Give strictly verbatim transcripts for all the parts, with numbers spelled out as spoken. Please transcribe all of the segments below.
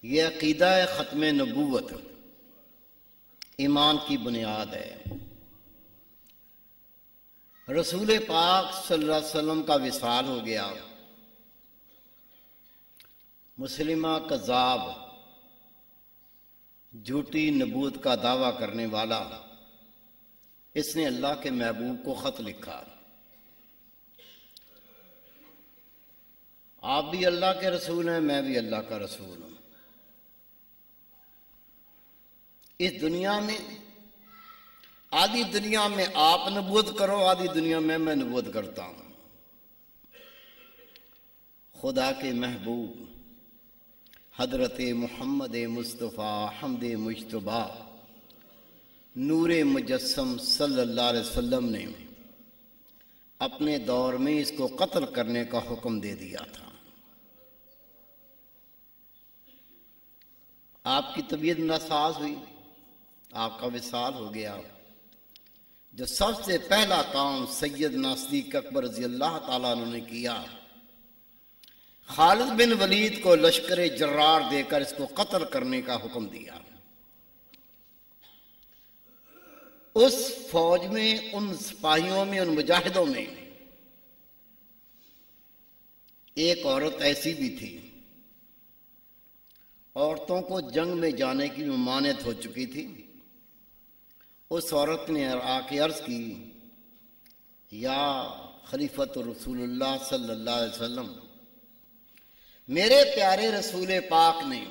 یہ عقیدہ ختم نبوت ایمان کی بنیاد ہے۔ رسول پاک صلی اللہ علیہ وسلم کا وصال ہو گیا، مسلمہ کذاب جھوٹی نبوت کا دعویٰ کرنے والا، اس نے اللہ کے محبوب کو خط لکھا، آپ بھی اللہ کے رسول ہیں، میں بھی اللہ کا رسول ہوں۔ اس دنیا میں آدھی دنیا میں آپ نبوت کرو، آدھی دنیا میں میں نبوت کرتا ہوں۔ خدا کے محبوب حضرت محمد مصطفیٰ حمد مجتبیٰ نور مجسم صلی اللہ علیہ وسلم نے اپنے دور میں اس کو قتل کرنے کا حکم دے دیا تھا۔ آپ کی طبیعت ناساز ہوئی، آپ کا وصال ہو گیا، جو سب سے پہلا کام سیدنا صدیق اکبر رضی اللہ تعالیٰ عنہ نے کیا، خالد بن ولید کو لشکر جرار دے کر اس کو قتل کرنے کا حکم دیا۔ اس فوج میں، ان سپاہیوں میں، ان مجاہدوں میں ایک عورت ایسی بھی تھی، عورتوں کو جنگ میں جانے کی ممانعت ہو چکی تھی۔ اس عورت نے آ کے عرض کی، یا خلیفۃ رسول اللہ صلی اللہ علیہ وسلم، میرے پیارے رسول پاک نے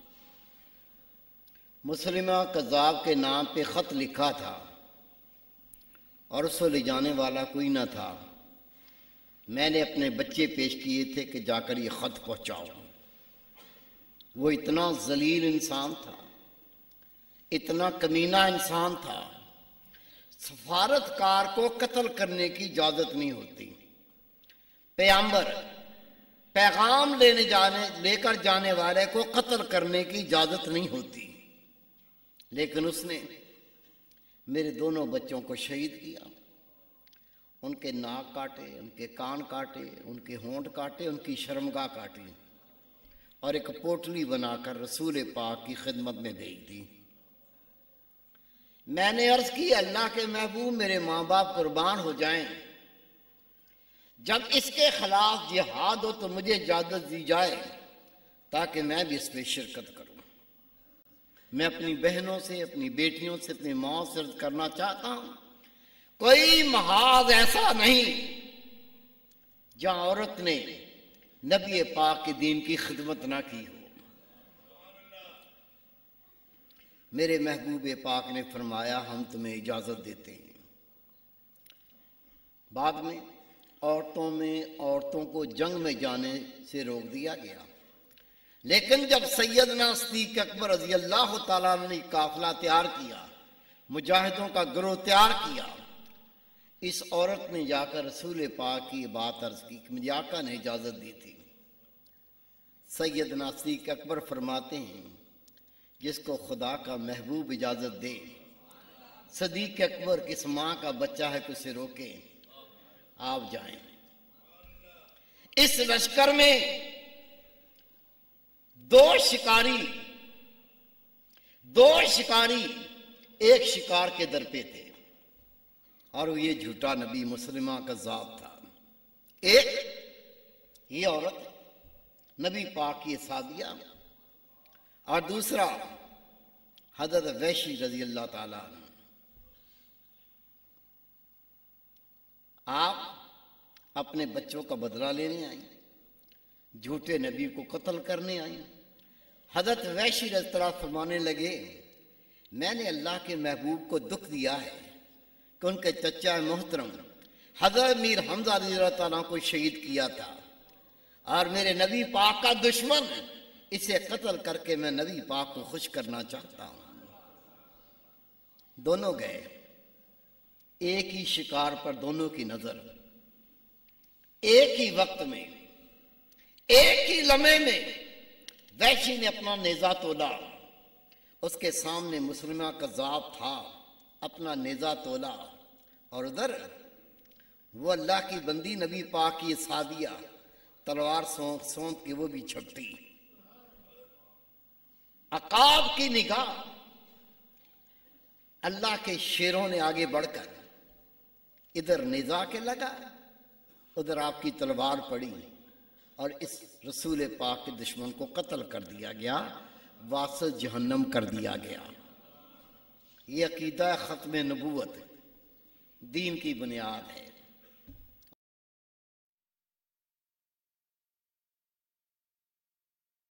مسلمہ کذاب کے نام پہ خط لکھا تھا اور اس کو لے جانے والا کوئی نہ تھا، میں نے اپنے بچے پیش کیے تھے کہ جا کر یہ خط پہنچاؤ۔ وہ اتنا ذلیل انسان تھا، اتنا کمینہ انسان تھا، سفارتکار کو قتل کرنے کی اجازت نہیں ہوتی، پیغمبر پیغام لینے جانے لے کر جانے والے کو قتل کرنے کی اجازت نہیں ہوتی، لیکن اس نے میرے دونوں بچوں کو شہید کیا، ان کے ناک کاٹے، ان کے کان کاٹے، ان کے ہونٹ کاٹے، ان کی شرمگاہ کاٹی اور ایک پوٹلی بنا کر رسول پاک کی خدمت میں بھیج دی۔ میں نے عرض کی، اللہ کے محبوب، میرے ماں باپ قربان ہو جائیں، جب اس کے خلاف جہاد ہو تو مجھے اجازت دی جائے تاکہ میں بھی اس میں شرکت کروں۔ میں اپنی بہنوں سے، اپنی بیٹیوں سے، اپنی ماں سے عرض کرنا چاہتا ہوں، کوئی محاذ ایسا نہیں جہاں عورت نے نبی پاک کے دین کی خدمت نہ کی ہو۔ میرے محبوب پاک نے فرمایا، ہم تمہیں اجازت دیتے ہیں۔ بعد میں عورتوں میں عورتوں کو جنگ میں جانے سے روک دیا گیا، لیکن جب سیدنا صدیق اکبر رضی اللہ تعالیٰ نے قافلہ تیار کیا، مجاہدوں کا گروہ تیار کیا، اس عورت نے جا کر رسول پاک کی بات عرض کی کہ مجھے آقا نے اجازت دی تھی۔ سیدنا صدیق اکبر فرماتے ہیں، جس کو خدا کا محبوب اجازت دے، صدیق اکبر کس ماں کا بچہ ہے کہ اسے روکے، آپ جائیں۔ اس لشکر میں دو شکاری دو شکاری ایک شکار کے در پہ تھے، اور وہ یہ جھوٹا نبی مسلمہ کذاب تھا۔ ایک یہ عورت نبی پاک کی صحابیہ، اور دوسرا حضرت وحشی رضی اللہ تعالیٰ عنہ۔ آپ اپنے بچوں کا بدلہ لینے آئیں، جھوٹے نبی کو قتل کرنے آئیں۔ حضرت وحشی رضی اللہ عنہ فرمانے لگے، میں نے اللہ کے محبوب کو دکھ دیا ہے کہ ان کے چچا محترم حضرت میر حمزہ رضی اللہ تعالیٰ کو شہید کیا تھا، اور میرے نبی پاک کا دشمن اسے قتل کر کے میں نبی پاک کو خوش کرنا چاہتا ہوں۔ دونوں گئے، ایک ہی شکار پر دونوں کی نظر، ایک ہی وقت میں، ایک ہی لمحے میں وحشی نے اپنا نیزہ تولا، اس کے سامنے مسلمہ کذاب تھا، اپنا نیزہ تولا، اور ادھر وہ اللہ کی بندی نبی پاک کی صحابیہ تلوار سونپ سونپ کے وہ بھی چھپٹی۔ عقاب کی نگاہ اللہ کے شیروں نے آگے بڑھ کر ادھر نزا کے لگا، ادھر آپ کی تلوار پڑی اور اس رسول پاک کے دشمن کو قتل کر دیا گیا، واسط جہنم کر دیا گیا۔ یہ عقیدہ ختم نبوت دین کی بنیاد ہے۔